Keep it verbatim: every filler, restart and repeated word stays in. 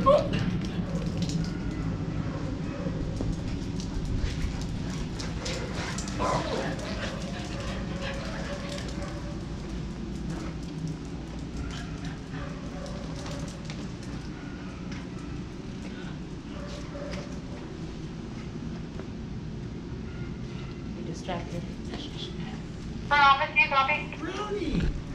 You're distracted. For office, do you copy? Brownie!